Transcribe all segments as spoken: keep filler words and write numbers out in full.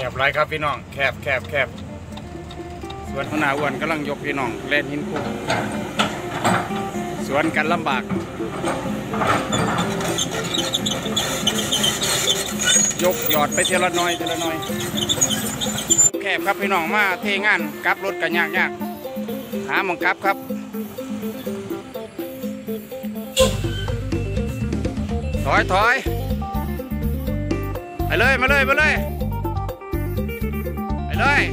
บไรครับพี่น้องแคบแคบแคบสวนพนาอ้วนกำลังยกพี่น้องเล่นหินคุกสวนกันลำบากยกหยอดไปเทละน้อยเทละน้อยแคบครับพี่น้องมาเทงานกลับรถกันยากยากหาหมองกลับครับถอยถอยไปเลยมาเลยมาเลยไปเลย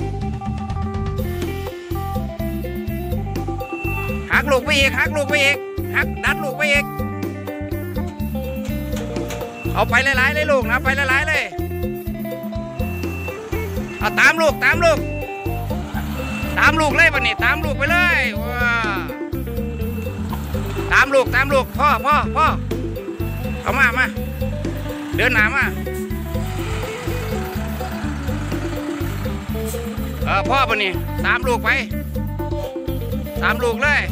หักลูกไปอีกหักลูกไปอีกหักดันลูกไปอีกเอาไปหลายๆเลยลูกนะไปหลายๆเลยเอาตามลูกตามลูกตามลูกเลยวันนี้ตามลูกไปเลยว้าตามลูกตามลูกพ่อพ่อพ่อเอามามาเดินหนามาเออพ่อวันนี้ตามลูกไปตามลูกเลย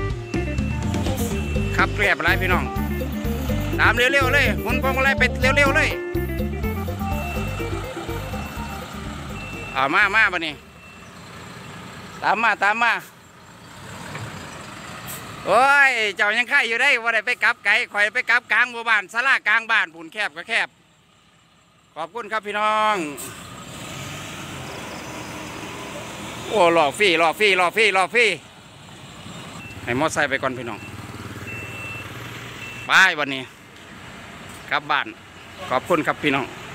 ขับเรียบไรพี่น้องตามเร็วๆเลยหมุนพวงมาลัยไปเร็วๆเลยเอามามาวันนี้ตามมาตามมาโอ้ยเจ้ายังไข่อยู่ได้ว่าได้ไปกลับไก่ข่อยไปกลับกลางหมู่บ้านศาลากลางบ้านผุนแคบก็แคบขอบคุณครับพี่น้องโอ้หล่อฟี่หล่อฟี่หล่อฟี่หล่อฟี่ให้มอไซค์ไปก่อนพี่น้องบายวันนี้กลับบ้านขอบคุณครับพี่น้อง